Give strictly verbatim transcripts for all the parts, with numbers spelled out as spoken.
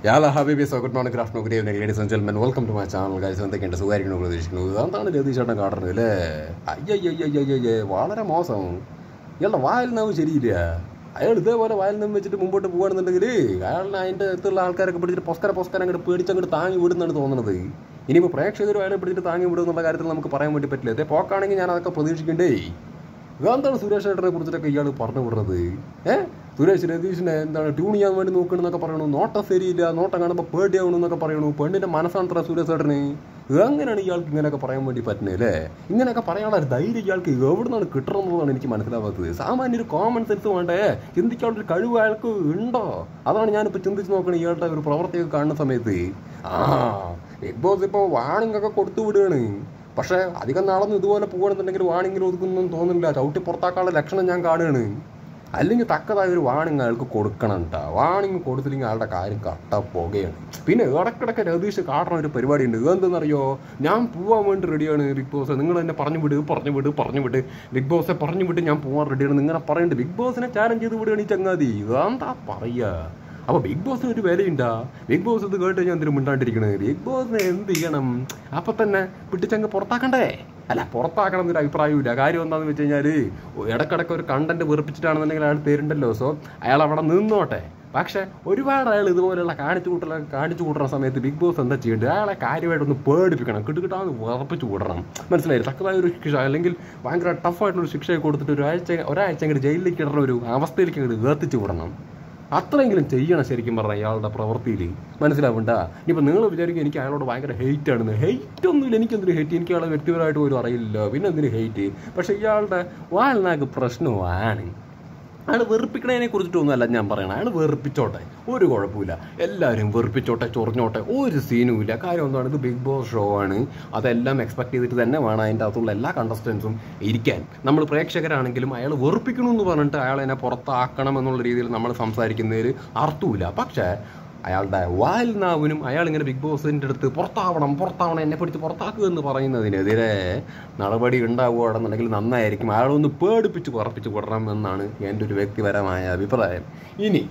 Yalla habibi, so good morning, good afternoon, good evening, ladies and gentlemen. Welcome to my channel, guys. എന്തൊക്കെയുണ്ട് സുഖമായിരിക്കുന്നു പ്രതീക്ഷിക്കുന്നു. അതാണ് രതീഷേട്ടൻ കാണുന്നത് അല്ലേ? അയ്യയ്യയ്യയ്യേ വളരെ മോശം. ഇയാളുടെ വായിൽ നാവ് ശരിയില്ല. അയാൾ ഇതേപോലെ വായിൽ നിന്ന് വെച്ചിട്ട് മുമ്പോട്ട് പോകുകയാണെന്നുണ്ടെങ്കിൽ അയാളിനെ അതിൻ്റെ അടുത്തുള്ള ആൾക്കാരൊക്കെ പിടിച്ചിട്ട് പൊസ്കര പൊസ്കര അങ്ങോട്ട് പേടിച്ചങ്ങോട്ട് താങ്ങി വിടുന്നാണ് തോന്നുന്നത്. ഇനിയിപ്പോൾ പ്രേക്ഷകരും അയാളെ പിടിച്ചിട്ട് താങ്ങി വിടുന്നുള്ള കാര്യത്തിൽ നമുക്ക് പറയാൻ വേണ്ടി പറ്റില്ല. അതേ പോക്കാണെങ്കിൽ ഞാൻ അതൊക്കെ പ്രതീക്ഷിക്കണ്ടേ. ഇതെന്താണ് സുരേഷ് ഏട്ടനെ കുറിച്ചിട്ടൊക്കെ ഇയാൾ പറഞ്ഞു വിടുന്നത്? ഏഹ് സുരേഷ് രതീഷിനെ എന്താണ് ട്യൂൺ ചെയ്യാൻ വേണ്ടി നോക്കണമെന്നൊക്കെ പറയണു. നോട്ടം ശരിയില്ല, നോട്ടം കാണുമ്പോൾ പേടിയാവണമെന്നൊക്കെ പറയണു. പെണ്ണിൻ്റെ മനസ്സാണത്ര സുരേഷ് ഏട്ടന്. എങ്ങനെയാണ് ഇയാൾക്ക് ഇങ്ങനെയൊക്കെ പറയാൻ വേണ്ടി പറ്റുന്നത് അല്ലേ? ഇങ്ങനെയൊക്കെ പറയാനുള്ള ഒരു ധൈര്യം ഇയാൾക്ക് എവിടെ നിന്നാണ് കിട്ടണമെന്നതാണ് എനിക്ക് മനസ്സിലാവാത്തത്. സാമാന്യ ഒരു കോമൺ സെൻസ് വേണ്ടേ? ചിന്തിക്കാനുള്ളൊരു കഴിവ് അയാൾക്ക് ഉണ്ടോ? അതാണ് ഞാനിപ്പോൾ ചിന്തിച്ച് നോക്കണം ഇയാളുടെ ഒരു പ്രവർത്തിയൊക്കെ കാണുന്ന സമയത്ത്. ആ ബിഗ് ബോസ് ഇപ്പോൾ വാണിംഗ് ഒക്കെ കൊടുത്തു വിടുകയാണ്. പക്ഷേ അധികം നാളൊന്നും ഇതുപോലെ പോകുകയാണെന്നുണ്ടെങ്കിൽ വാണിങ്ങിൽ ഒതുക്കുന്നൊന്നും തോന്നുന്നില്ല. ചവിട്ടി പുറത്താക്കാനുള്ള ലക്ഷണം ഞാൻ കാണുകയാണ്. അല്ലെങ്കിൽ തക്കതായ ഒരു വാണിങ് അയാൾക്ക് കൊടുക്കണം കേട്ടോ. വാണിങ് കൊടുത്തില്ലെങ്കിൽ അയാളുടെ കാര്യം കട്ട പോകുകയാണ്. പിന്നെ ഇടക്കിടക്ക് രതീഷ് കാട്ടണ ഒരു പരിപാടി ഉണ്ട്. എന്തെന്നറിയോ? ഞാൻ പോകാൻ വേണ്ടി റെഡിയാണ് ബിഗ് ബോസ്, നിങ്ങൾ എന്നെ പറഞ്ഞു വിട് പറഞ്ഞു വിട് പറഞ്ഞു വിട് ബിഗ് ബോസെ പറഞ്ഞു വിട്ട് ഞാൻ പോകാൻ റെഡിയാണ് നിങ്ങനെ പറയുന്നുണ്ട്. ബിഗ് ബോസിനെ ചാലഞ്ച് ചെയ്ത് വിടുകയാണ് ഈ ചങ്ങാതി. എന്താ പറയുക? അപ്പോൾ ബിഗ് ബോസിന് ഒരു വിലയുണ്ടാ? ബിഗ് ബോസ് ഇത് കേട്ട് ഞാൻ എന്തിനും മിണ്ടാണ്ടിരിക്കണത്? ബിഗ് ബോസിനെ എന്ത് ചെയ്യണം? അപ്പം തന്നെ പിടിച്ചങ്ങ് പുറത്താക്കണ്ടേ? അല്ല, പുറത്താക്കണം എന്നൊരു അഭിപ്രായമില്ല. കാര്യം എന്താണെന്ന് വെച്ച് കഴിഞ്ഞാൽ ഇടക്കിടക്ക് ഒരു കണ്ടന്റ് വെറുപ്പിച്ചിട്ടാണെന്നുണ്ടെങ്കിൽ അയാൾ തരുന്നുണ്ടല്ലോ. സോ അയാൾ അവിടെ നിന്നോട്ടെ. പക്ഷേ ഒരുപാട് അയാൾ ഇതുപോലെയുള്ള കാണിച്ചു കൂട്ടല കാണിച്ചു കൂട്ടുന്ന സമയത്ത് ബിഗ് ബോസ് എന്താ ചെയ്യേണ്ടത്? അയാളെ കാര്യമായിട്ടൊന്ന് പേടിപ്പിക്കണം, കിട്ടുകിട്ടാന്ന് ഉറപ്പിച്ച് കൂട്ടണം. മനസ്സിലായി? തക്കതായ ഒരു ശിക്ഷ അല്ലെങ്കിൽ ഭയങ്കര ടഫായിട്ടുള്ളൊരു ശിക്ഷയെ കൊടുത്തിട്ട് ഒരാഴ്ച ഒരാഴ്ച അങ്ങോട്ട് ജയിലിലേക്ക് ഇടുന്ന ഒരു അവസ്ഥയിലേക്ക് അങ്ങോട്ട് എത്തിച്ചു വിടണം. അത്രയെങ്കിലും ചെയ്യണം ശരിക്കും പറഞ്ഞാൽ അയാളുടെ പ്രവൃത്തിയിൽ. മനസ്സിലാവണ്ട? ഇനിയിപ്പോൾ നിങ്ങൾ വിചാരിക്കും എനിക്ക് അയാളോട് ഭയങ്കര ഹെയ്റ്റ് ആണെന്ന്. ഹെയ്റ്റ് ഒന്നുമില്ല. എനിക്കെന്തൊരു ഹെയ്റ്റ്? എനിക്ക് അയാളെ വ്യക്തിപരമായിട്ട് പോലും അറിയില്ല. പിന്നെ എന്തിനു ഹെയ്റ്റ്? പക്ഷേ ഇയാളുടെ വാൽനാക്ക് പ്രശ്നമാണ്. അയാൾ വെറുപ്പിക്കണതിനെ കുറിച്ചിട്ടൊന്നുമല്ല ഞാൻ പറയണം. അയാൾ വെറുപ്പിച്ചോട്ടെ, ഒരു കുഴപ്പമില്ല. എല്ലാവരും വെറുപ്പിച്ചോട്ടെ, ചൊറിഞ്ഞോട്ടെ, ഒരു സീനും ഇല്ല. കാര്യം എന്താണ്? ഇത് ബിഗ് ബോസ് ഷോ ആണ്. അതെല്ലാം എക്സ്പെക്ട് ചെയ്തിട്ട് തന്നെ വേണം അതിൻ്റെ അകത്തുള്ള എല്ലാ കണ്ടസ്റ്റൻസും ഇരിക്കാൻ. നമ്മൾ പ്രേക്ഷകരാണെങ്കിലും അയാൾ വെറുപ്പിക്കണമെന്ന് പറഞ്ഞിട്ട് അയാളെന്നെ പുറത്താക്കണം എന്നുള്ള രീതിയിൽ നമ്മൾ സംസാരിക്കുന്നതിൽ അർത്ഥമില്ല. പക്ഷേ അയാളുടെ വായിൽ നാവിനും അയാളിങ്ങനെ ബിഗ് ബോസിൻ്റെ അടുത്ത് പുറത്താവണം പുറത്താവണം എന്നെ പിടിച്ച് പുറത്താക്കുക എന്ന് പറയുന്നതിനെതിരെ നടപടി ഉണ്ടാവുകയാണെന്നുണ്ടെങ്കിൽ നന്നായിരിക്കും. അയാളൊന്ന് പേടിപ്പിച്ച് പറപ്പിച്ച് വിടണം എന്നാണ് എൻ്റെ ഒരു വ്യക്തിപരമായ അഭിപ്രായം. ഇനി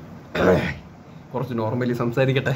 കുറച്ച് നോർമലി സംസാരിക്കട്ടെ.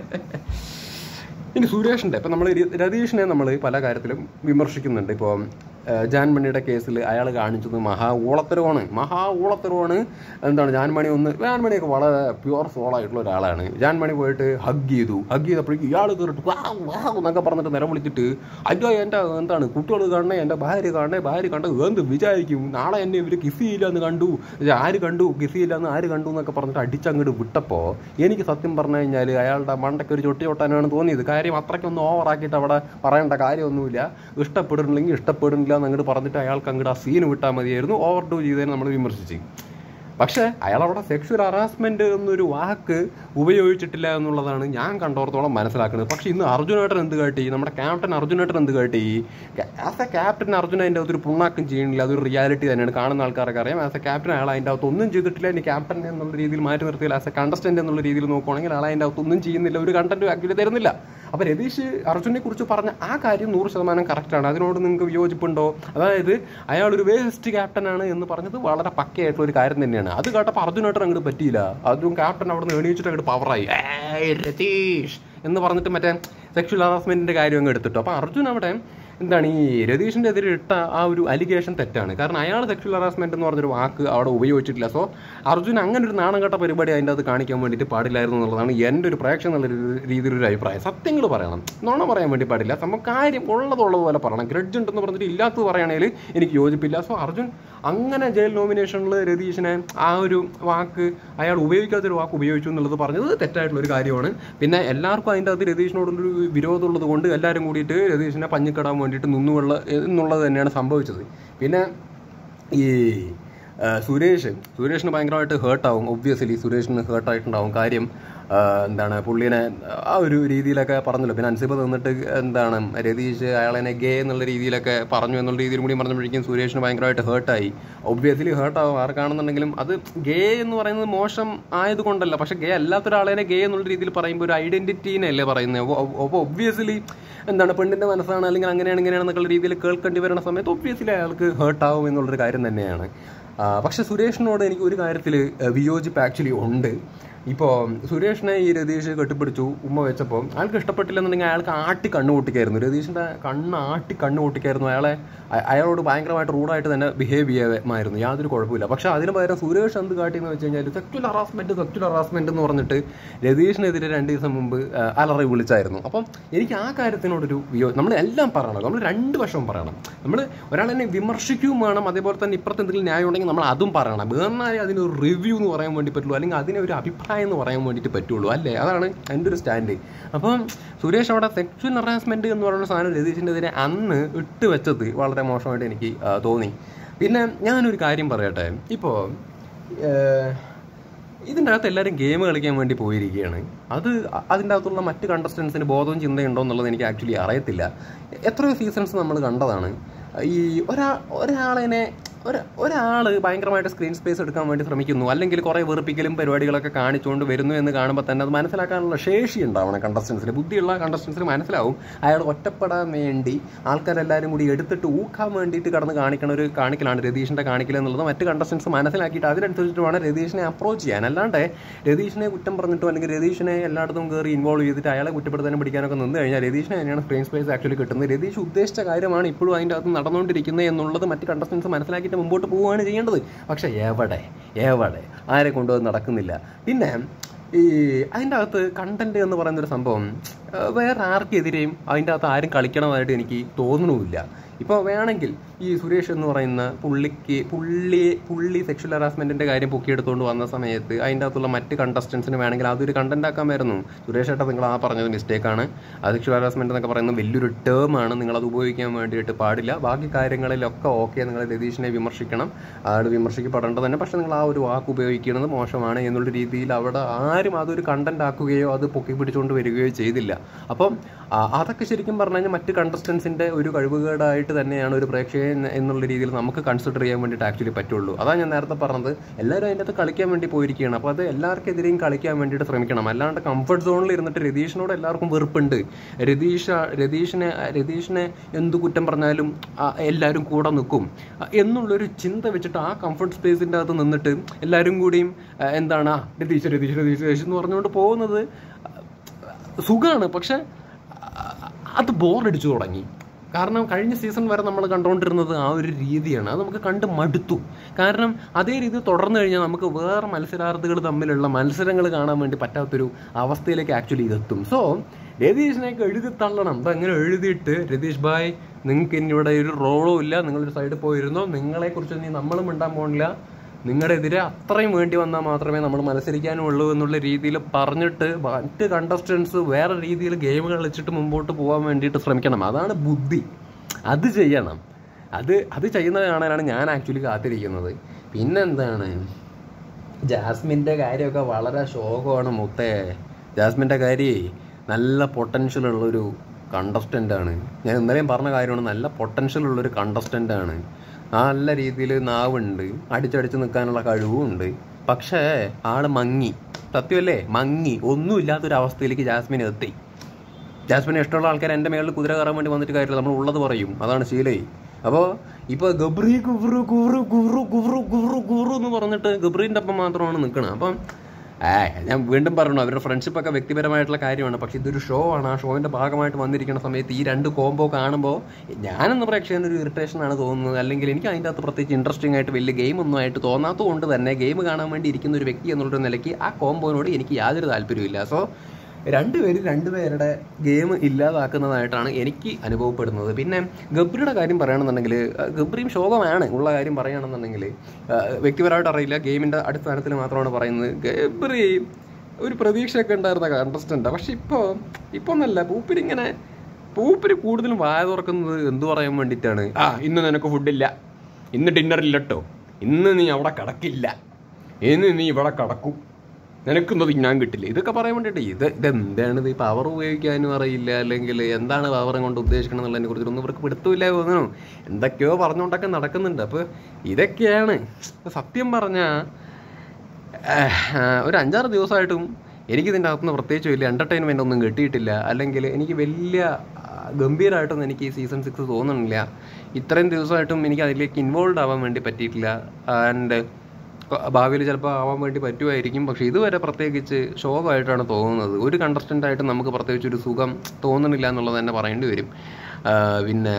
ഇനി സുരേഷിൻ്റെ ഇപ്പം നമ്മൾ രതീഷിനെ നമ്മൾ പല കാര്യത്തിലും വിമർശിക്കുന്നുണ്ട്. ഇപ്പോൾ ജാൻമണിയുടെ കേസിൽ അയാൾ കാണിച്ചത് മഹാ ഊളത്തരവാണ് മഹാ ഊളത്തരവാണ് എന്താണ് ജാൻമണി ഒന്ന് ജാൻമണിയൊക്കെ വളരെ പ്യുവർ സോളായിട്ടുള്ള ഒരാളാണ്. ജാൻമണി പോയിട്ട് ഹഗ് ചെയ്തു. ഹഗ് ചെയ്തപ്പോഴേക്കും ഇയാൾ കയറിട്ട് വാ വാ എന്നൊക്കെ പറഞ്ഞിട്ട് നിലം വിളിച്ചിട്ട് അയ്യോ എൻ്റെ എന്താണ് കുട്ടികൾ കാണണേ, എൻ്റെ ഭാര്യ കാണണേ, ഭാര്യ കണ്ട എന്ത് വിചാരിക്കും, നാളെ എന്നെ ഇവർ കിസ് ചെയ്യില്ല എന്ന് കണ്ടു, ആര് കണ്ടു കിസ് ചെയ്യില്ല എന്ന് ആര് കണ്ടു എന്നൊക്കെ പറഞ്ഞിട്ട് അടിച്ചങ്ങോട്ട് വിട്ടപ്പോൾ എനിക്ക് സത്യം പറഞ്ഞു കഴിഞ്ഞാൽ അയാളുടെ മണ്ടയ്ക്ക് ഒരു ചൊട്ടി ചൊട്ടാനാണ് തോന്നിയത്. കാര്യം അത്രയ്ക്കൊന്നും ഓവറാക്കിയിട്ട് അവിടെ പറയേണ്ട കാര്യമൊന്നുമില്ല. ഇഷ്ടപ്പെടുന്നില്ലെങ്കിൽ ഇഷ്ടപ്പെടുന്നില്ല അങ്ങോട്ട് പറഞ്ഞിട്ട് അയാൾക്ക് അങ്ങോട്ട് ആ സീന് വിട്ടാൽ മതിയായിരുന്നു. ഓവർ ഡു ചെയ്തതിന് നമ്മൾ വിമർശിച്ച്. പക്ഷേ അയാളവിടെ സെക്ഷൽ ഹറാസ്മെൻറ്റ് എന്നൊരു വാക്ക് ഉപയോഗിച്ചിട്ടില്ല എന്നുള്ളതാണ് ഞാൻ കണ്ടോർത്തോളം മനസ്സിലാക്കുന്നത്. പക്ഷേ ഇന്ന് അർജുനേട്ടൻ എന്ത് കാട്ടി? നമ്മുടെ ക്യാപ്റ്റൻ അർജുനേട്ടൻ എന്ത് കാട്ടി? ആസ് എ ക്യാപ്റ്റൻ അർജുന അതിൻ്റെ അകത്തൊരു പുണ്ണാക്കും ചെയ്യണില്ല. അതൊരു റിയാലിറ്റി തന്നെയാണ്. കാണുന്ന ആൾക്കാരൊക്കെ അറിയാം. ആസ് എ ക്യാപ്റ്റൻ അയാൾ അതിൻ്റെ അകത്ത് ഒന്നും ചെയ്തിട്ടില്ല. ഇനി ക്യാപ്റ്റൻ എന്നുള്ള രീതിയിൽ മാറ്റി നിർത്തിയില്ല. ആസ് എ കണ്ടസ്റ്റൻ്റ് എന്നുള്ള രീതിയിൽ നോക്കുകയാണെങ്കിൽ അയാൾ അതിൻ്റെ അകത്ത് ഒന്നും ചെയ്യുന്നില്ല, ഒരു കണ്ടന്റ് ആക്കി തരുന്നില്ല. അപ്പോൾ രതീഷ് അർജുനെ കുറിച്ച് പറഞ്ഞ ആ കാര്യം നൂറ് ശതമാനം കറക്റ്റാണ്. അതിനോട് നിങ്ങൾക്ക് വിയോജിപ്പുണ്ടോ? അതായത് അയാളൊരു വേസ്റ്റ് ക്യാപ്റ്റനാണ് എന്ന് പറഞ്ഞത് വളരെ പക്കയായിട്ടുള്ള ഒരു കാര്യം തന്നെയാണ്. അത് കേട്ടപ്പോൾ അർജുനായിട്ട് അങ്ങോട്ട് പറ്റിയില്ല. അതും ക്യാപ്റ്റൻ അവിടെ നിന്ന് എണീച്ചിട്ട് അങ്ങോട്ട് പവറായി രതീഷ് എന്ന് പറഞ്ഞിട്ട് മറ്റേ സെക്ഷൽ ഹറാസ്മെൻറ്റിൻ്റെ കാര്യം അങ്ങ് എടുത്തിട്ടു. അപ്പോൾ അർജുൻ അവിടെ എന്താണ് ഈ രതീഷിൻ്റെ എതിരെ ഇട്ട ആ ഒരു അലിഗേഷൻ തെറ്റാണ്. കാരണം അയാൾ സെക്ഷൽ ഹറാസ്മെൻറ്റ് എന്ന് പറഞ്ഞൊരു വാക്ക് അവിടെ ഉപയോഗിച്ചിട്ടില്ല. സോ അർജുൻ അങ്ങനെ ഒരു നാണം കെട്ട പരിപാടി അതിൻ്റെ അത് കാണിക്കാൻ വേണ്ടിയിട്ട് പാടില്ലായിരുന്നു എന്നുള്ളതാണ് എൻ്റെ ഒരു പ്രേക്ഷകൻ എന്നുള്ള രീതിയിലൊരു അഭിപ്രായം. സത്യങ്ങൾ പറയണം, നുണ പറയാൻ വേണ്ടി പാടില്ല. നമ്മൾ കാര്യം ഉള്ളതുള്ളതുപോലെ പറയണം. ഗ്രഡ്ജ് ഉണ്ടെന്ന് പറഞ്ഞിട്ട് ഇല്ലാത്തത് പറയുകയാണെങ്കിൽ എനിക്ക് യോജിപ്പില്ല. സോ അർജുൻ അങ്ങനെ ജയിൽ നോമിനേഷനിൽ രതീഷിനെ ആ ഒരു വാക്ക് അയാൾ ഉപയോഗിക്കാത്തൊരു വാക്ക് ഉപയോഗിച്ചു എന്നുള്ളത് പറഞ്ഞത് തെറ്റായിട്ടുള്ളൊരു കാര്യമാണ്. പിന്നെ എല്ലാവർക്കും അതിൻ്റെ അകത്ത് രതീഷിനോടുള്ളൊരു വിരോധമുള്ളത് കൊണ്ട് എല്ലാവരും കൂടിയിട്ട് രതീഷിനെ പഞ്ഞിക്കിടാൻ വേണ്ടിയിട്ട് നിന്നുകൊള്ള എന്നുള്ളത് തന്നെയാണ് സംഭവിച്ചത്. പിന്നെ ഈ സുരേഷ് സുരേഷിന് ഭയങ്കരമായിട്ട് ഹേർട്ടാവും. ഒബ്വിയസ്ലി സുരേഷിന് ഹേർട്ടായിട്ടുണ്ടാവും. കാര്യം എന്താണ് പുള്ളിനെ ആ ഒരു രീതിയിലൊക്കെ പറഞ്ഞല്ലോ. പിന്നെ അൻസിബ നിന്നിട്ട് എന്താണ് രതീഷ് അയാളെന്നെ ഗേ എന്നുള്ള രീതിയിലൊക്കെ പറഞ്ഞു എന്നുള്ള രീതിയിൽ കൂടി പറഞ്ഞപ്പോഴേക്കും സുരേഷിന് ഭയങ്കരമായിട്ട് ഹേർട്ടായി. ഒബ്വിയസ്ലി ഹേർട്ടാവും ആർക്കാണെന്നുണ്ടെങ്കിലും. അത് ഗേ എന്ന് പറയുന്നത് മോശം ആയതുകൊണ്ടല്ല, പക്ഷേ ഗേ അല്ലാത്തൊരാളെന്നെ ഗേ എന്നുള്ള രീതിയിൽ പറയുമ്പോൾ ഒരു ഐഡൻറ്റിറ്റീനല്ലേ പറയുന്നത്. അപ്പോൾ ഒബ്വിയസ്ലി എന്താണ് പെണ്ണിൻ്റെ മനസ്സാണ് അല്ലെങ്കിൽ അങ്ങനെയാണ് ഇങ്ങനെയാണെന്നുള്ള രീതിയിൽ കേൾക്കേണ്ടി വരുന്ന സമയത്ത് ഒബ്വിയസ്ലി അയാൾക്ക് ഹേർട്ടാവും എന്നുള്ളൊരു കാര്യം തന്നെയാണ്. പക്ഷെ സുരേഷിനോട് എനിക്ക് ഒരു കാര്യത്തിൽ വിയോജിപ്പ് ആക്ച്വലി ഉണ്ട്. ഇപ്പോൾ സുരേഷിനെ ഈ രതീഷ് കെട്ടിപ്പിടിച്ചു ഉമ്മ വെച്ചപ്പോൾ അയാൾക്ക് ഇഷ്ടപ്പെട്ടില്ലെന്നുണ്ടെങ്കിൽ അയാൾക്ക് ആട്ടി കണ്ണു പൊട്ടിക്കായിരുന്നു. രതീഷിൻ്റെ കണ്ണ് ആട്ടി കണ്ണു പൊട്ടിക്കായിരുന്നു. അയാളെ അയാളോട് ഭയങ്കരമായിട്ട് റൂഡായിട്ട് തന്നെ ബിഹേവ് ചെയ്യുമായിരുന്നു, യാതൊരു കുഴപ്പമില്ല. പക്ഷേ അതിന് പകരം സുരേഷ് എന്ത് കാട്ടിയെന്ന് വെച്ച് കഴിഞ്ഞാൽ സെക്ച്വൽ ഹറാസ്മെൻറ്റ് സെക്ച്വൽ ഹറാസ്മെൻറ്റ് എന്ന് പറഞ്ഞിട്ട് രതീഷിനെതിരെ രണ്ട് ദിവസം മുമ്പ് അലറി വിളിച്ചായിരുന്നു. അപ്പം എനിക്ക് ആ കാര്യത്തിനോടൊരു വിയോ നമ്മൾ എല്ലാം പറയണം, നമ്മൾ രണ്ട് വശവും പറയണം. നമ്മൾ ഒരാളെന്നെ വിമർശിക്കുകയും വേണം, അതേപോലെ തന്നെ ഇപ്പുറത്ത് എന്തെങ്കിലും ന്യായം ഉണ്ടെങ്കിൽ നമ്മൾ അതും പറയണം. വേറെ അതിനൊരു റിവ്യൂ എന്ന് പറയാൻ വേണ്ടി പറ്റുള്ളൂ, അല്ലെങ്കിൽ അതിനെ ഒരു അഭിപ്രായം എന്ന് പറയാൻ വേണ്ടിയിട്ട് പറ്റുള്ളൂ, അല്ലേ? അതാണ് എൻ്റെ ഒരു സ്റ്റാൻഡ്. അപ്പം സുരേഷ് അവിടെ സെക്ച്വൽ ഹറാസ്മെൻറ്റ് എന്ന് പറയുന്ന സാധനം രതീഷിനെതിരെ അന്ന് ഇട്ട് വെച്ചത് വളരെ മോശമായിട്ട് എനിക്ക് തോന്നി. പിന്നെ ഞാനൊരു കാര്യം പറയട്ടെ, ഇപ്പോൾ ഇതിൻ്റെ അകത്ത് എല്ലാവരും ഗെയിം കളിക്കാൻ വേണ്ടി പോയിരിക്കുകയാണ്. അത് അതിൻ്റെ അകത്തുള്ള മറ്റ് കണ്ടസ്റ്റൻസിന് ബോധവും ചിന്തയുണ്ടോ എന്നുള്ളത് എനിക്ക് ആക്ച്വലി അറിയത്തില്ല. എത്രയോ സീസൺസ് നമ്മൾ കണ്ടതാണ്. ഈ ഒരാ ഒരാളിനെ ഒരു ഒരാൾ ഭയങ്കരമായിട്ട് സ്ക്രീൻ സ്പേസ് എടുക്കാൻ വേണ്ടി ശ്രമിക്കുന്നു, അല്ലെങ്കിൽ കുറേ വെറുപ്പിക്കലും പരിപാടികളൊക്കെ കാണിച്ചുകൊണ്ട് വരുന്നു എന്ന് കാണുമ്പോൾ തന്നെ അത് മനസ്സിലാക്കാനുള്ള ശേഷി ഉണ്ടാവണം കണ്ടസ്റ്റൻസിന്. ബുദ്ധിയുള്ള കണ്ടസ്റ്റൻസിന് മനസ്സിലാവും അയാൾ ഒറ്റപ്പെടാൻ വേണ്ടി ആൾക്കാരെല്ലാവരും കൂടി എടുത്തിട്ട് ഊക്കാൻ വേണ്ടിയിട്ട് കടന്ന് കാണിക്കണ ഒരു കാണിക്കലാണ് രതീഷിൻ്റെ കാണിക്കൽ എന്നുള്ളത്. മറ്റ് കണ്ടസ്റ്റൻസ് മനസ്സിലാക്കിയിട്ട് അതിനനുസരിച്ചിട്ട് വേണം രതീഷിനെ അപ്രോച്ച് ചെയ്യാൻ. അല്ലാണ്ട് രതീഷിനെ കുറ്റം പറഞ്ഞിട്ടോ അല്ലെങ്കിൽ രതീഷിനെ എല്ലായിടത്തും കയറി ഇൻവോൾവ് ചെയ്തിട്ട് അയാളെ കുറ്റപ്പെടുത്താനും പിടിക്കാനൊക്കെ നിന്ന് കഴിഞ്ഞാൽ രതീഷിനെ തന്നെയാണ് സ്ക്രീൻ സ്പേസ് ആക്ച്വലി കിട്ടുന്നത്. രതീഷ് ഉദ്ദേശിച്ച കാര്യമാണ് ഇപ്പോഴും അതിൻ്റെ അകത്ത് നടന്നുകൊണ്ടിരിക്കുന്നത് എന്നുള്ളത് മറ്റ് കണ്ടസ്റ്റൻസ് മനസ്സിലാക്കിയിട്ട് മുമ്പോട്ട് പോവുകയാണ് ചെയ്യേണ്ടത്. പക്ഷേ എവിടെ എവിടെ ആരെ കൊണ്ടുവന്ന് നടക്കുന്നില്ല. പിന്നെ ഈ അതിൻ്റെ അകത്ത് കണ്ടന്റ് എന്ന് പറയുന്നൊരു സംഭവം വേറെ ആർക്കെതിരെയും അതിൻ്റെ അകത്ത് ആരും കളിക്കണമായിട്ട് എനിക്ക് തോന്നണമില്ല. ഇപ്പോൾ വേണമെങ്കിൽ ഈ സുരേഷ് എന്ന് പറയുന്ന പുള്ളിക്ക് പുള്ളി പുള്ളി സെക്ഷൽ ഹറാസ്മെൻറ്റിൻ്റെ കാര്യം പൊക്കിയെടുത്തുകൊണ്ട് വന്ന സമയത്ത് അതിൻ്റെ അകത്തുള്ള മറ്റ് കണ്ടസ്റ്റൻസിന് വേണമെങ്കിൽ അതൊരു കണ്ടന്റ് ആക്കാമായിരുന്നു. സുരേഷ് ഏട്ടാ, നിങ്ങൾ ആ പറഞ്ഞത് മിസ്റ്റേക്കാണ്. ആ സെക്ഷൽ ഹറാസ്മെൻറ്റ് എന്നൊക്കെ പറയുന്നത് വലിയൊരു ടേമാണ്, നിങ്ങളത് ഉപയോഗിക്കാൻ വേണ്ടിയിട്ട് പാടില്ല. ബാക്കി കാര്യങ്ങളിലൊക്കെ ഓക്കെ, നിങ്ങൾ രതീഷിനെ വിമർശിക്കണം, ആൾ വിമർശിക്കപ്പെടേണ്ടത് തന്നെ. പക്ഷേ നിങ്ങൾ ആ ഒരു വാക്ക് ഉപയോഗിക്കുന്നത് മോശമാണ് എന്നുള്ള രീതിയിൽ അവിടെ ആരും അതൊരു കണ്ടന്റ് ആക്കുകയോ അത് പൊക്കി പിടിച്ചുകൊണ്ട് വരികയോ ചെയ്തില്ല. അപ്പം അതൊക്കെ ശരിക്കും പറഞ്ഞു കഴിഞ്ഞാൽ മറ്റ് കണ്ടസ്റ്റൻസിൻ്റെ ഒരു കഴിവുകേടായിട്ട് തന്നെയാണ് ഒരു പ്രേക്ഷകൻ എന്നുള്ള രീതിയിൽ നമുക്ക് കൺസിഡർ ചെയ്യാൻ വേണ്ടിയിട്ട് ആക്ച്വലി പറ്റുള്ളൂ. അതാണ് ഞാൻ നേരത്തെ പറഞ്ഞത്, എല്ലാവരും അതിൻ്റെ അകത്ത് കളിക്കാൻ വേണ്ടി പോയിരിക്കുകയാണ്. അപ്പോൾ അത് എല്ലാവർക്കെതിരെയും കളിക്കാൻ വേണ്ടിയിട്ട് ശ്രമിക്കണം. അല്ലാണ്ട് കംഫർട്ട് സോണിൽ ഇരുന്നിട്ട് രതീഷിനോട് എല്ലാവർക്കും വെറുപ്പുണ്ട്, രതീഷ രതീഷിനെ രതീഷിനെ എന്ത് കുറ്റം പറഞ്ഞാലും എല്ലാവരും കൂടെ നിൽക്കും എന്നുള്ളൊരു ചിന്ത വെച്ചിട്ട് ആ കംഫർട്ട് സ്പേസിൻ്റെ അകത്ത് നിന്നിട്ട് എല്ലാവരും കൂടിയും എന്താണ് രതീഷ് രതീഷ് രതീഷ് രതീഷ് എന്ന് പറഞ്ഞുകൊണ്ട് പോകുന്നത് സുഖമാണ്. പക്ഷെ അത് ബോറടിച്ചു തുടങ്ങി. കാരണം കഴിഞ്ഞ സീസൺ വരെ നമ്മൾ കണ്ടുകൊണ്ടിരുന്നത് ആ ഒരു രീതിയാണ്. അത് നമുക്ക് കണ്ട് മടുത്തു. കാരണം അതേ രീതി തുടർന്നു കഴിഞ്ഞാൽ നമുക്ക് വേറെ മത്സരാർത്ഥികൾ തമ്മിലുള്ള മത്സരങ്ങൾ കാണാൻ വേണ്ടി പറ്റാത്തൊരു അവസ്ഥയിലേക്ക് ആക്ച്വലി ഇതെത്തും. സോ രതീഷിനെയൊക്കെ എഴുതി തള്ളണം. അതങ്ങനെ എഴുതിയിട്ട് രതീഷ് ഭായ്, നിങ്ങൾക്ക് ഇനി ഇവിടെ ഒരു റോളും ഇല്ല, നിങ്ങളൊരു സൈഡിൽ പോയിരുന്നോ, നിങ്ങളെക്കുറിച്ച് ഇനി നമ്മളും മിണ്ടാൻ പോകണില്ല, നിങ്ങളുടെ എതിരെ അത്രയും വേണ്ടി വന്നാൽ മാത്രമേ നമ്മൾ മത്സരിക്കാനുള്ളൂ എന്നുള്ള രീതിയിൽ പറഞ്ഞിട്ട് മറ്റ് കണ്ടസ്റ്റൻസ് വേറെ രീതിയിൽ ഗെയിം കളിച്ചിട്ട് മുമ്പോട്ട് പോകാൻ വേണ്ടിയിട്ട് ശ്രമിക്കണം. അതാണ് ബുദ്ധി. അത് ചെയ്യണം. അത് അത് ചെയ്യുന്നത് കാണാനാണ് ഞാൻ ആക്ച്വലി കാത്തിരിക്കുന്നത്. പിന്നെന്താണ്, ജാസ്മിൻ്റെ കാര്യമൊക്കെ വളരെ ശോകമാണ് മുത്തേ. ജാസ്മിൻ്റെ കാര്യം നല്ല പൊട്ടൻഷ്യൽ ഉള്ളൊരു കണ്ടസ്റ്റൻ്റാണ്. ഞാൻ ഇന്നലെയും പറഞ്ഞ കാര്യമാണ്, നല്ല പൊട്ടൻഷ്യൽ ഉള്ളൊരു കണ്ടസ്റ്റൻ്റാണ്. നല്ല രീതിയിൽ നാവുണ്ട്, അടിച്ചടിച്ച് നിൽക്കാനുള്ള കഴിവും ഉണ്ട്. പക്ഷേ ആൾ മങ്ങി, സത്യമല്ലേ, മങ്ങി ഒന്നുമില്ലാത്തൊരവസ്ഥയിലേക്ക് ജാസ്മിൻ എത്തി. ജാസ്മിനെ ഇഷ്ടമുള്ള ആൾക്കാർ എൻ്റെ മേളിൽ കുതിര കയറാൻ വേണ്ടി വന്നിട്ട് കാര്യമില്ല, നമ്മൾ ഉള്ളത് പറയും, അതാണ് ശീലമായി. അപ്പോൾ ഇപ്പോൾ ഗബ്രി ഗുറു ഗുറു ഗുറു ഗുറു ഗുറു ഗുറു എന്ന് പറഞ്ഞിട്ട് ഗബ്രീൻ്റെ ഒപ്പം മാത്രമാണ് നിൽക്കുന്നത്. അപ്പം ഏ ഞാൻ വീണ്ടും പറഞ്ഞു, അവരുടെ ഫ്രണ്ട്ഷിപ്പൊക്കെ വ്യക്തിപരമായിട്ടുള്ള കാര്യമാണ്. പക്ഷേ ഇതൊരു ഷോ ആണ്. ആ ഷോയിൻ്റെ ഭാഗമായിട്ട് വന്നിരിക്കുന്ന സമയത്ത് ഈ രണ്ട് കോംബോ കാണുമ്പോൾ ഞാനെന്ന് പ്രേക്ഷകനൊരു ഇറിറ്റേഷനാണ് തോന്നുന്നത്. അല്ലെങ്കിൽ എനിക്ക് അതിൻ്റെ അകത്ത് പ്രത്യേകിച്ച് ഇൻട്രസ്റ്റിംഗ് ആയിട്ട് വലിയ ഗെയിം ഒന്നും ആയിട്ട് തോന്നാത്തത് കൊണ്ട് തന്നെ ഗെയിം കാണാൻ വേണ്ടി ഇരിക്കുന്ന ഒരു വ്യക്തി എന്നുള്ളൊരു നിലയ്ക്ക് ആ കോംബോനോട് എനിക്ക് യാതൊരു താല്പര്യമില്ല. സോ രണ്ടുപേരും രണ്ടുപേരുടെ ഗെയിം ഇല്ലാതാക്കുന്നതായിട്ടാണ് എനിക്ക് അനുഭവപ്പെടുന്നത്. പിന്നെ ഗബ്രിയുടെ കാര്യം പറയുകയാണെന്നുണ്ടെങ്കിൽ ഗബ്രിയും ശോകമാണ് ഉള്ള കാര്യം പറയുകയാണെന്നുണ്ടെങ്കിൽ വ്യക്തിപരമായിട്ട് അറിയില്ല, ഗെയിമിൻ്റെ അടിസ്ഥാനത്തിൽ മാത്രമാണ് പറയുന്നത്. ഗബ്രി ഒരു പ്രതീക്ഷയൊക്കെ ഉണ്ടായിരുന്ന കണ്ടസ്റ്റൻ്റാണ്. പക്ഷെ ഇപ്പോൾ ഇപ്പോൾ ഒന്നല്ല, പൂപ്പിരിങ്ങനെ പൂപ്പിരി കൂടുതലും വായ തുറക്കുന്നത് എന്തു പറയാൻ വേണ്ടിയിട്ടാണ്, ആ ഇന്ന് നിനക്ക് ഫുഡില്ല, ഇന്ന് ഡിന്നറില്ല കേട്ടോ, ഇന്ന് നീ അവിടെ കിടക്കില്ല, ഇന്ന് നീ ഇവിടെ കിടക്കും, നിനക്കൊന്നും തിന്നാൻ കിട്ടില്ല, ഇതൊക്കെ പറയാൻ വേണ്ടിയിട്ട്. ഇത് ഇതെന്താണിത്, ഈ പവർ ഉപയോഗിക്കാനും അറിയില്ല, അല്ലെങ്കിൽ എന്താണ് പവറും കൊണ്ട് ഉദ്ദേശിക്കണം എന്നുള്ളതിനെ കുറിച്ചിട്ടൊന്നും ഇവർക്ക് പിടുത്തമില്ല തോന്നുന്നു. എന്തൊക്കെയോ പറഞ്ഞുകൊണ്ടൊക്കെ നടക്കുന്നുണ്ട്. അപ്പോൾ ഇതൊക്കെയാണ് സത്യം പറഞ്ഞാൽ. ഒരു അഞ്ചാറ് ദിവസമായിട്ടും എനിക്കിതിൻ്റെ അകത്തുനിന്ന് പ്രത്യേകിച്ച് വലിയ എൻ്റർടൈൻമെൻ്റ് ഒന്നും കിട്ടിയിട്ടില്ല. അല്ലെങ്കിൽ എനിക്ക് വലിയ ഗംഭീരമായിട്ടൊന്നും എനിക്ക് ഈ സീസൺ സിക്സ് തോന്നുന്നില്ല. ഇത്രയും ദിവസമായിട്ടും എനിക്ക് അതിലേക്ക് ഇൻവോൾവ് ആവാൻ വേണ്ടി പറ്റിയിട്ടില്ല. ആൻഡ് ഭാവിയിൽ ചിലപ്പോൾ ആവാൻ വേണ്ടി പറ്റുമായിരിക്കും. പക്ഷേ ഇതുവരെ പ്രത്യേകിച്ച് ശോകമായിട്ടാണ് തോന്നുന്നത്. ഒരു കണ്ടസ്റ്റൻ്റായിട്ട് നമുക്ക് പ്രത്യേകിച്ച് ഒരു സുഖം തോന്നണില്ല എന്നുള്ളത് തന്നെ പറയേണ്ടി വരും. പിന്നെ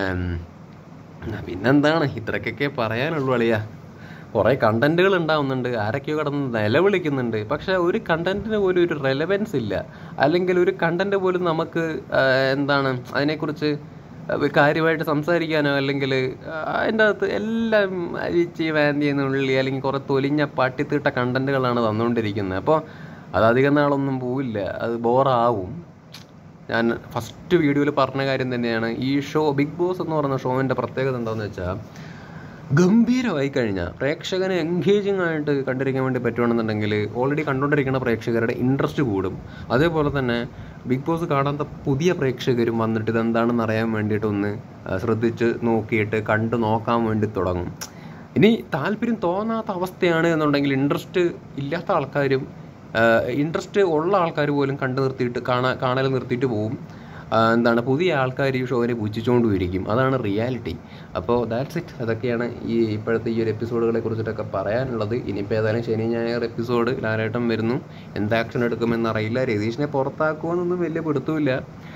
പിന്നെന്താണ് ഇത്രയ്ക്കൊക്കെ പറയാനുള്ളൂ അളിയാ. കുറേ കണ്ടൻറ്റുകൾ ഉണ്ടാവുന്നുണ്ട്, ആരൊക്കെയോ കിടന്ന് നിലവിളിക്കുന്നുണ്ട്. പക്ഷേ ഒരു കണ്ടൻറ്റിന് പോലും ഒരു റെലവൻസ് ഇല്ല, അല്ലെങ്കിൽ ഒരു കണ്ടൻറ്റ് പോലും നമുക്ക് എന്താണ് അതിനെക്കുറിച്ച് കാര്യമായിട്ട് സംസാരിക്കാനോ, അല്ലെങ്കിൽ അതിൻ്റെ അകത്ത് എല്ലാം അരിച്ച് വാന്തിയെന്നുള്ളി അല്ലെങ്കിൽ കുറേ തൊലിഞ്ഞ പട്ടിത്തീട്ട കണ്ടൻറ്റുകളാണ് തന്നുകൊണ്ടിരിക്കുന്നത്. അപ്പോൾ അതധികം നാളൊന്നും പോവില്ല, അത് ബോറാവും. ഞാൻ ഫസ്റ്റ് വീഡിയോയിൽ പറഞ്ഞ കാര്യം തന്നെയാണ്, ഈ ഷോ ബിഗ് ബോസ് എന്ന് പറയുന്ന ഷോവിൻ്റെ പ്രത്യേകത എന്താണെന്ന് വെച്ചാൽ ഗംഭീരമായി കഴിഞ്ഞാൽ പ്രേക്ഷകനെ എൻഗേജിങ് ആയിട്ട് കണ്ടിരിക്കാൻ വേണ്ടി പറ്റുകയാണെന്നുണ്ടെങ്കിൽ ഓൾറെഡി കണ്ടുകൊണ്ടിരിക്കുന്ന പ്രേക്ഷകരുടെ ഇൻട്രസ്റ്റ് കൂടും. അതേപോലെ തന്നെ ബിഗ് ബോസ് കാണാത്ത പുതിയ പ്രേക്ഷകരും വന്നിട്ട് ഇതെന്താണെന്ന് അറിയാൻ വേണ്ടിയിട്ടൊന്ന് ശ്രദ്ധിച്ച് നോക്കിയിട്ട് കണ്ടു നോക്കാൻ വേണ്ടി തുടങ്ങും. ഇനി താല്പര്യം തോന്നാത്ത അവസ്ഥയാണ് എന്നുണ്ടെങ്കിൽ ഇൻട്രസ്റ്റ് ഇല്ലാത്ത ആൾക്കാരും ഇൻട്രസ്റ്റ് ഉള്ള ആൾക്കാർ പോലും കണ്ടു നിർത്തിയിട്ട് കാണാൻ കാണൽ നിർത്തിയിട്ട് പോവും. എന്താണ് പുതിയ ആൾക്കാർ ഈ ഷോനെ പുച്ഛിച്ചുകൊണ്ടുമിരിക്കും. അതാണ് റിയാലിറ്റി. അപ്പോൾ ദാറ്റ്സ് ഇറ്റ്. അതൊക്കെയാണ് ഈ ഇപ്പോഴത്തെ ഈ ഒരു എപ്പിസോഡുകളെ കുറിച്ചിട്ടൊക്കെ പറയാനുള്ളത്. ഇനിയിപ്പോൾ ഏതായാലും ശനി ഞായർ എപ്പിസോഡ് ലാലേട്ടൻ വരുന്നു. എന്ത് ആക്ഷൻ എടുക്കുമെന്നറിയില്ല. രതീഷിനെ പുറത്താക്കുമെന്നൊന്നും വലിയ പിടുത്തമില്ല.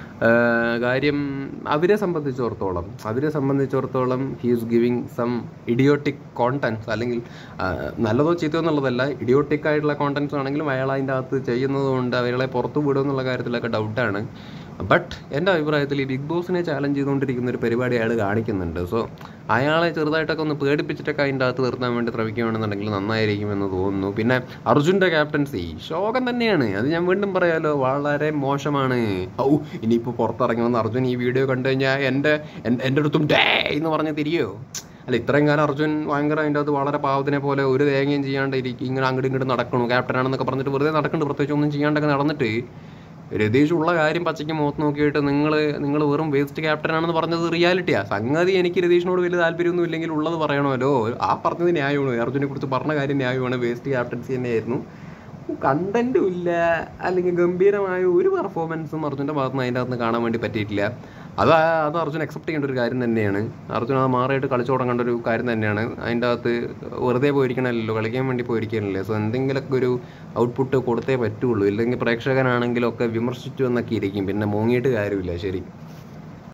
കാര്യം അവരെ സംബന്ധിച്ചിടത്തോളം അവരെ സംബന്ധിച്ചിടത്തോളം he is giving some idiotic contents, അല്ലെങ്കിൽ നല്ലതോ ചീത്തയോ എന്നുള്ളതല്ല, ഇഡിയോട്ടിക് ആയിട്ടുള്ള കോണ്ടൻസ് ആണെങ്കിലും അയാൾ അതിൻ്റെ അകത്ത് ചെയ്യുന്നത് കൊണ്ട് അവരെ പുറത്തു വിടും എന്നുള്ള കാര്യത്തിലൊക്കെ ഡൗട്ടാണ്. ബട്ട് എൻ്റെ അഭിപ്രായത്തിൽ ഈ ബിഗ് ബോസിനെ ചാലഞ്ച് ചെയ്തുകൊണ്ടിരിക്കുന്ന ഒരു പരിപാടി അയാൾ കാണിക്കുന്നുണ്ട്. സോ അയാളെ ചെറുതായിട്ടൊക്കെ ഒന്ന് പേടിപ്പിച്ചിട്ടൊക്കെ അതിൻ്റെ അകത്ത് നിർത്താൻ വേണ്ടി ശ്രമിക്കുകയാണെന്നുണ്ടെങ്കിൽ നന്നായിരിക്കുമെന്ന് തോന്നുന്നു. പിന്നെ അർജുൻ്റെ ക്യാപ്റ്റൻസി ശോകം തന്നെയാണ്, അത് ഞാൻ വീണ്ടും പറയാമല്ലോ, വളരെ മോശമാണ്. ഔ ഇനിയിപ്പോൾ പുറത്തിറങ്ങി വന്ന അർജുൻ ഈ വീഡിയോ കണ്ടു കഴിഞ്ഞാൽ എൻ്റെ എൻ്റെ അടുത്തും ഡേ എന്ന് പറഞ്ഞ് തിരിയോ? അല്ല, ഇത്രയും കാലം അർജുൻ ഭയങ്കര അതിൻ്റെ അകത്ത് വളരെ പാവത്തിനെ പോലെ ഒരു തേങ്ങയും ചെയ്യാണ്ട് ഇരിക്കും, ഇങ്ങനെ അങ്ങോട്ടും ഇങ്ങോട്ടും നടക്കണു, ക്യാപ്റ്റനാണെന്നൊക്കെ പറഞ്ഞിട്ട് വെറുതെ നടക്കുന്നുണ്ട്. പ്രത്യേകിച്ച് ഒന്നും ചെയ്യാണ്ടൊക്കെ നടന്നിട്ട് രതീഷ് ഉള്ള കാര്യം പച്ചയ്ക്ക് മുഖത്ത് നോക്കിയിട്ട് നിങ്ങൾ നിങ്ങൾ വെറും വേസ്റ്റ് ക്യാപ്റ്റനാണെന്ന് പറഞ്ഞത് റിയാലിറ്റിയാണ്. സംഗതി എനിക്ക് രതീഷിനോട് വലിയ താല്പര്യമൊന്നും ഇല്ലെങ്കിൽ ഉള്ളത് പറയണമല്ലോ. ആ പറഞ്ഞത് ന്യായമാണ്, അർജുനെ കുറിച്ച് പറഞ്ഞ കാര്യം ന്യായമാണ്. വേസ്റ്റ് ക്യാപ്റ്റൻസി തന്നെയായിരുന്നു. കണ്ടൻറ്റും ഇല്ല, അല്ലെങ്കിൽ ഗംഭീരമായ ഒരു പെർഫോമൻസും അർജുൻ്റെ ഭാഗത്ത് നിന്ന് അതിൻ്റെ അകത്ത് കാണാൻ വേണ്ടി പറ്റിയിട്ടില്ല. അത് അത് അർജുൻ അക്സെപ്റ്റ് ചെയ്യേണ്ട ഒരു കാര്യം തന്നെയാണ്. അർജുൻ അത് മാറിയിട്ട് കളിച്ചു തുടങ്ങേണ്ട ഒരു കാര്യം തന്നെയാണ്. അതിൻ്റെ അകത്ത് വെറുതെ പോയിരിക്കണമല്ലോ, കളിക്കാൻ വേണ്ടി പോയിരിക്കണല്ലേ. സോ എന്തെങ്കിലുമൊക്കെ ഒരു ഔട്ട്പുട്ട് കൊടുത്തേ പറ്റുള്ളൂ. ഇല്ലെങ്കിൽ പ്രേക്ഷകനാണെങ്കിലൊക്കെ വിമർശിച്ചു എന്നൊക്കെ ഇരിക്കും, പിന്നെ മൂങ്ങിയിട്ട് കാര്യമില്ല. ശരി.